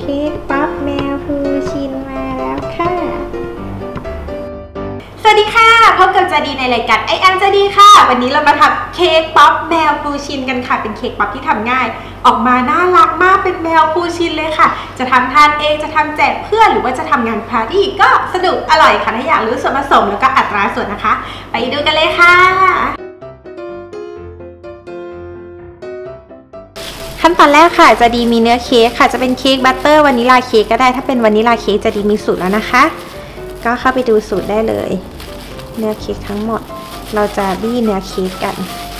ค้กป๊อปแมวพูชินมาแล้วค่ะสวัสดีค่ะพบกับจาดีในรายการไอแอมจาดีค่ะวันนี้เรามาทำเค้กป๊อปแมวพูชินกันค่ะเป็นเค้กป๊อปที่ทำง่ายออกมาน่ารักมากเป็นแมวพูชินเลยค่ะจะทำทานเองจะทำแจกเพื่อนหรือว่าจะทำงานปาร์ตี้ก็สนุกอร่อยค่ะถ้าอยากรู้ส่วนผสมแล้วก็อัตราส่วนนะคะไปดูกันเลยค่ะขั้นตอนแรกค่ะจะดีมีเนื้อเค้กค่ะจะเป็นเค้กบัตเตอร์วานิลาเค้กก็ได้ถ้าเป็นวานิลาเค้กจะดีมีสูตรแล้วนะคะก็เข้าไปดูสูตรได้เลยเนื้อเค้กทั้งหมดเราจะบี้เนื้อเค้กกัน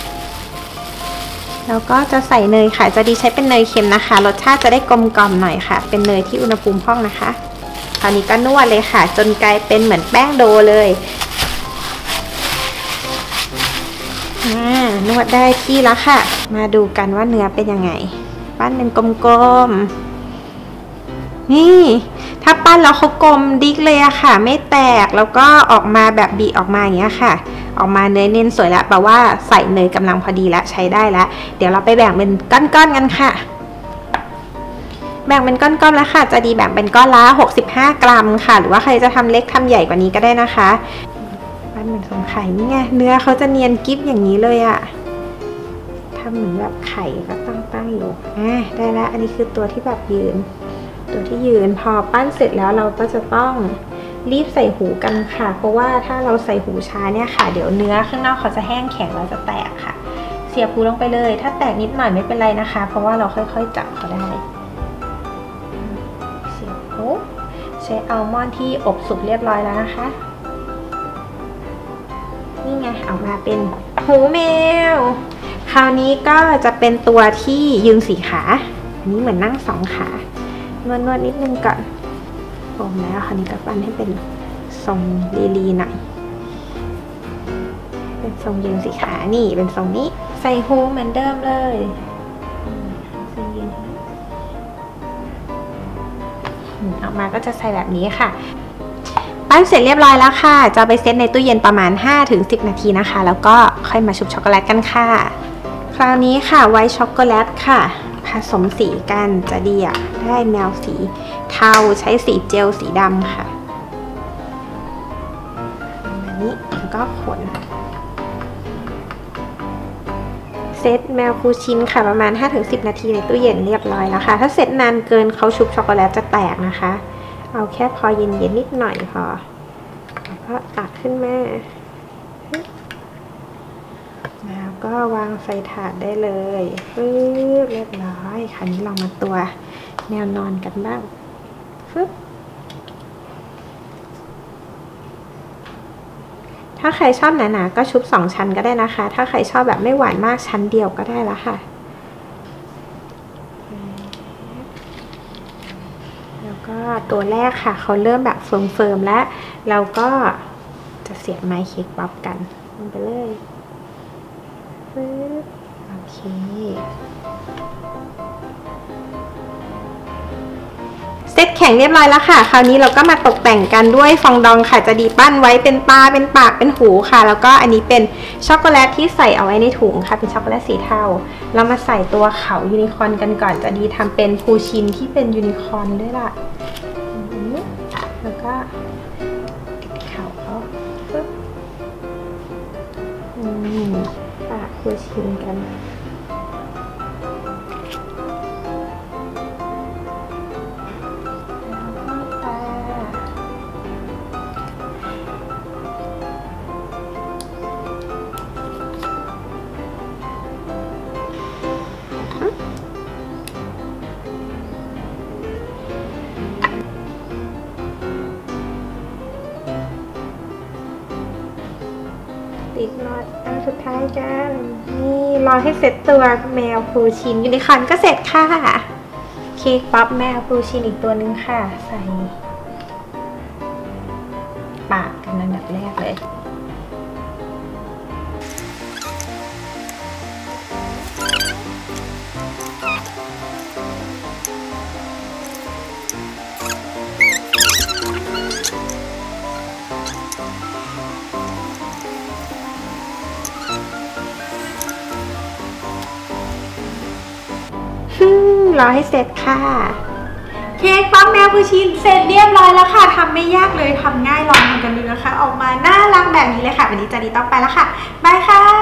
แล้วก็จะใส่เนยค่ะจะดีใช้เป็นเนยเค็มนะคะรสชาติจะได้กลมกล่อมหน่อยค่ะเป็นเนยที่อุณหภูมิห้องนะคะคราวนี้ก็นวดเลยค่ะจนกลายเป็นเหมือนแป้งโดเลยนวดได้ที่แล้วค่ะมาดูกันว่าเนื้อเป็นยังไงปั้นเป็นกลมๆนี่ถ้าปั้นแล้วเขากลมดิ๊กเลยอะค่ะไม่แตกแล้วก็ออกมาแบบบีออกมาอย่างเงี้ยค่ะออกมาเนื้อเน้นสวยแล้วแปลว่าใส่เนยกำลังพอดีแล้วใช้ได้แล้วเดี๋ยวเราไปแบ่งเป็นก้อนๆกันค่ะแบ่งเป็นก้อนๆแล้วค่ะจะดีแบ่งเป็นก้อนละ65 กรัมค่ะหรือว่าใครจะทำเล็กทำใหญ่กว่านี้ก็ได้นะคะปั้นเหมือนทรงไข่นี่ไงเนื้อเขาจะเนียนกิ๊บอย่างนี้เลยอะทำเหมือนแบบไข่ก็ตั้งอยู่ได้แล้วอันนี้คือตัวที่แบบยืนตัวที่ยืนพอปั้นเสร็จแล้วเราก็จะต้องรีบใส่หูกันค่ะเพราะว่าถ้าเราใส่หูช้าเนี่ยค่ะเดี๋ยวเนื้อข้างนอกเขาจะแห้งแข็งแล้วจะแตกค่ะเสียบหูลงไปเลยถ้าแตกนิดหน่อยไม่เป็นไรนะคะเพราะว่าเราค่อยๆจับเขาได้เสียบหูใช้อัลมอนด์ที่อบสุกเรียบร้อยแล้วนะคะนี่ไงออกมาเป็นหูแมวคราวนี้ก็จะเป็นตัวที่ยืน4 ขาอันนี้เหมือนนั่ง2 ขานวดนิดนึงก่อนผมแล้วคราวนี้ก็ปั้นให้เป็นทรงลีหน่อยเป็นทรงยืน4 ขานี่เป็นทรงนี้ใส่หูเหมือนเดิมเลยใส่ยืนออกมาก็จะใส่แบบนี้ค่ะปั้นเสร็จเรียบร้อยแล้วค่ะจะไปเซตในตู้เย็นประมาณ 5-10 นาทีนะคะแล้วก็ค่อยมาชุบช็อกโกแลตกันค่ะคราวนี้ค่ะไวท์ช็อกโกแลตค่ะผสมสีกันจะดีได้แนวสีเทาใช้สีเจลสีดำค่ะแบบนี้แล้วก็ขนเซตแมวคูชินค่ะประมาณ 5-10 นาทีในตู้เย็นเรียบร้อยแล้วค่ะถ้าเซตนานเกินเขาชุบช็อกโกแลตจะแตกนะคะเอาแค่พอเย็นๆนิดหน่อยพอแล้วก็ตักขึ้นมาแล้วก็วางใส่ถาดได้เลยเรียบร้อยคราวนี้ลองมาตัวแนวนอนกันบ้างถ้าใครชอบหนาๆก็ชุบ2 ชั้นก็ได้นะคะถ้าใครชอบแบบไม่หวานมากชั้นเดียวก็ได้แล้วค่ะแล้วก็ตัวแรกค่ะเขาเริ่มแบบเฟิร์มๆแล้วเราก็จะเสียบไม้เค้กป๊อปกันลงไปเลยโอเคเซตแข็งเรียบร้อยแล้วค่ะคราวนี้เราก็มาตกแต่งกันด้วยฟองดองค่ะจะดีปั้นไว้เป็นตาเป็นปากเป็นหูค่ะแล้วก็อันนี้เป็นช็อกโกแลตที่ใส่เอาไว้ในถุงค่ะเป็นช็อกโกแลตสีเทาเรามาใส่ตัวเขายูนิคอร์นกันก่อนจะดีทำเป็นพูชินที่เป็นยูนิคอร์นด้วยล่ะแล้วก็ติดเขาปากพูชินกันติดน็อตอันสุดท้ายกันนี่รอให้เสร็จตัวแมวพูชินยูนิคอร์นก็เสร็จค่ะเค้กป๊อปแมวพูชินอีกตัวนึงค่ะใส่ปากกันอันดับแรกเลยรอให้เสร็จค่ะเค้กปั้นแมวปูชินเสร็จเรียบร้อยแล้วค่ะทำไม่ยากเลยทำง่ายลองทำกันดูนะคะออกมาน่ารักแบบนี้เลยค่ะวันนี้จาดีต้องไปแล้วค่ะบายค่ะ